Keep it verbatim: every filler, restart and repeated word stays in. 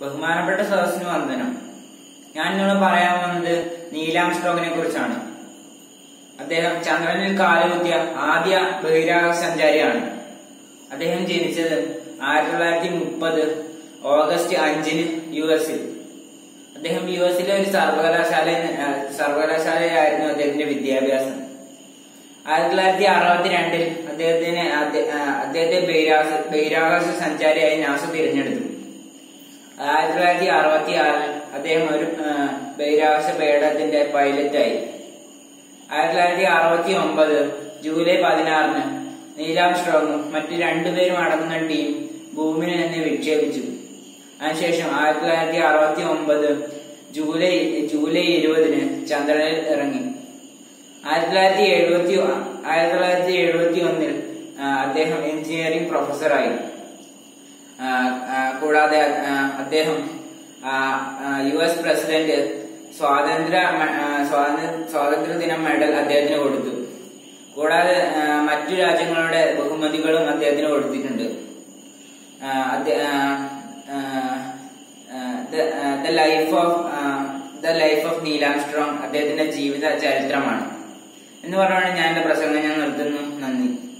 ബഹുമാനപ്പെട്ട സദസ്സിന് വന്ദനം. ഞാൻ നിങ്ങളോട് പറയാൻ വന്നത് നീൽ ആംസ്ട്രോങ്ങിനെ കുറിച്ചാണ്. അദ്ദേഹം ചന്ദ്രനിൽ കാലുകുത്തിയ ആദ്യ ബഹിരാകാശ സഞ്ചാരിയാണ്. അദ്ദേഹം ജനിച്ചത് ആയിരത്തി തൊള്ളായിരത്തി മുപ്പത് ഓഗസ്റ്റ് അഞ്ചിന് യു എസിൽ. അദ്ദേഹം യു എസിലെ ഒരു സർവകലാശാല സർവകലാശാലയിലായിരുന്നു അദ്ദേഹത്തിന്റെ വിദ്യാഭ്യാസം. ആയിരത്തി തൊള്ളായിരത്തി അറുപത്തി രണ്ടിൽ അദ്ദേഹത്തിന് അദ്ദേഹത്തെ ബഹിരാകാശ ബഹിരാകാശ സഞ്ചാരിയായി നാസ തിരഞ്ഞെടുത്തു. ആയിരത്തി തൊള്ളായിരത്തി അറുപത്തി ആറിൽ അദ്ദേഹം ഒരു ബഹിരാകാശ പേടകത്തിന്റെ പൈലറ്റായി. ആയിരത്തി തൊള്ളായിരത്തി അറുപത്തി ഒമ്പത് ജൂലൈ പതിനാറിന് നീൽ ആംസ്ട്രോങ്ങും മറ്റു രണ്ടുപേരും അടങ്ങുന്ന ടീം ഭൂമിയിൽ നിന്ന് വിക്ഷേപിച്ചു. അതിനുശേഷം ആയിരത്തി തൊള്ളായിരത്തി അറുപത്തി ഒമ്പത് ജൂലൈ ജൂലൈ ഇരുപതിന് ചന്ദ്രനിൽ ഇറങ്ങി. ആയിരത്തി തൊള്ളായിരത്തി എഴുപത്തി ആയിരത്തി തൊള്ളായിരത്തി എഴുപത്തി ഒന്നിൽ അദ്ദേഹം എഞ്ചിനീയറിംഗ് പ്രൊഫസറായി. കൂടാതെ അദ്ദേഹം യു എസ് പ്രസിഡന്റ് സ്വാതന്ത്ര്യ സ്വാതന്ത്ര്യ ദിന മെഡൽ അദ്ദേഹത്തിന് കൊടുത്തു. കൂടാതെ മറ്റു രാജ്യങ്ങളുടെ ബഹുമതികളും അദ്ദേഹത്തിന് കൊടുത്തിട്ടുണ്ട്. The life of the life of Neil Armstrong അദ്ദേഹത്തിന്റെ ജീവിത ചരിത്രമാണ് എന്ന് പറഞ്ഞാണ് ഞാൻ എന്റെ പ്രസംഗം ഞാൻ നിർത്തുന്നു. നന്ദി.